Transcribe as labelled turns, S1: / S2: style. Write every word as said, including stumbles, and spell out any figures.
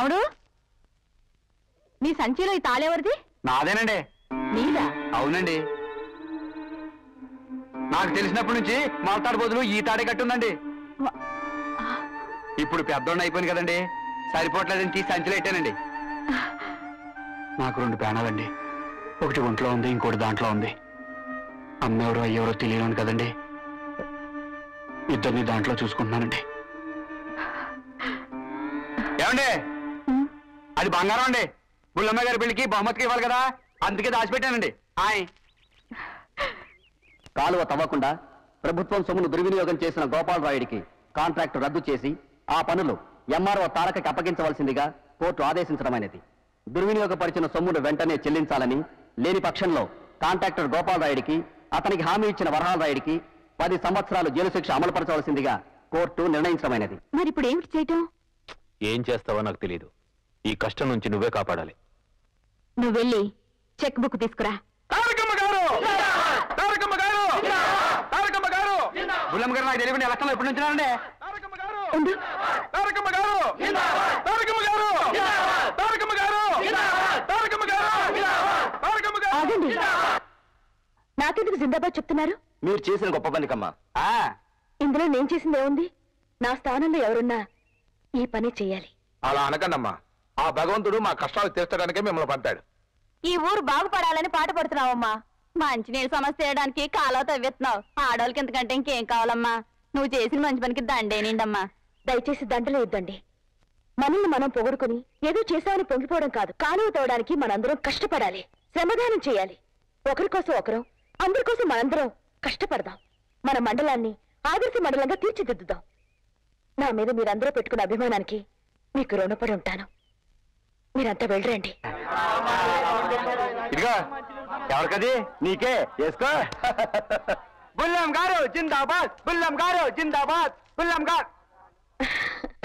S1: రాముడు, నీ సంచిలో ఈ తాళెవరిది?
S2: నాదేనండి.
S1: నీదా?
S2: అవునండి. నాకు తెలిసినప్పటి నుంచి మొలతాడు బదులు ఈ తాడే కట్టుందండి. ఇప్పుడు పెద్దోడిని అయిపోయింది కదండి, సరిపోవట్లేదని తీసి సంచిలో పెట్టానండి. నాకు రెండు ప్రాణాలండి, ఒకటి ఒంట్లో ఉంది, ఇంకోటి దాంట్లో ఉంది. అమ్మెవరో అయ్యెవరో తెలియను కదండి, ఇద్దరిని దాంట్లో చూసుకుంటున్నానండి. ఏమండి, అది బంగారం అండి. బుల్లమ్మ గారి పెళ్లికి బహుమతికి ఇవ్వాలి కదా, అందుకే దాచిపెట్టానండి. ఆయ్
S3: కాలువ తవ్వకుండా ప్రభుత్వం సొమ్మును దుర్వినియోగం చేసిన గోపాలరాయుడికి కాంట్రాక్టు రద్దు చేసి ఆ పనులు ఎంఆర్ఓ తారకకి అప్పగించవలసిందిగా కోర్టు ఆదేశించడమైనది. దుర్వినియోగపరిచిన సొమ్మును వెంటనే చెల్లించాలని, లేని పక్షంలో కాంట్రాక్టర్ గోపాలరాయుడికి అతనికి హామీ ఇచ్చిన వరహాలరాయుడికి పది సంవత్సరాలు జైలు శిక్ష అమలుపరచవలసిందిగా కోర్టు నిర్ణయించడమైనది.
S1: మరి ఇప్పుడు ఏమిటి చేయటం?
S4: ఏం చేస్తావో నాకు తెలియదు. ఈ కష్టం నుంచి నువ్వే కాపాడాలి.
S1: నువ్వు వెళ్ళి చెక్ బుక్ తీసుకురా.
S2: బుల్లమ్మ గారు నాకు తెలియకుండా ఎలక్షన్లో ఎప్పుడు నుంచినానండి.
S1: ఆగండి, నాకెందుకు జిందాబాద్ చెప్తున్నారు?
S3: మీరు చేసిన గొప్ప పనికమ్మా.
S1: ఇందులో నేను చేసింది ఏముంది? నా స్థానంలో ఎవరున్నా ఈ పని చెయ్యాలి.
S4: అలా అనకండమ్మా, ఆ భగవంతుడు మా కష్టాలు తీర్చడానికే మిమ్మల్ని పంపాడు.
S1: ఈ ఊరు బాగుపడాలని పాట పడుతున్నావమ్మా. మంచినీళ్ళు సమస్య చేయడానికి కాలువ తవ్వేస్తున్నావు. ఆడవాళ్ళకి ఎంతకంటే ఇంకేం కావాలమ్మా? నువ్వు చేసిన మంచి పనికి దండేనిండమ్మా. దయచేసి దండలు ఇద్దండి. మనల్ని మనం పొగుడుకుని ఏదో చేశామని పొంగిపోవడం కాదు. కాలువ తవ్వడానికి మనందరం కష్టపడాలి, శ్రమదానం చేయాలి. ఒకరి కోసం ఒకరం, అందరి కోసం మనందరం కష్టపడదాం. మన మండలాన్ని ఆదర్శ మండలంగా తీర్చిదిద్దుదాం. నా మీద మీరందరూ పెట్టుకున్న అభిమానానికి మీకు రుణపడి ఉంటాను. మీరంతా వెళ్ళరండి.
S2: ఇదిగో ఎవరికది? నీకే వేసుకో. బుల్లం గారు జిందాబాద్, బుల్లం గారు జిందాబాద్, బుల్లం గారు.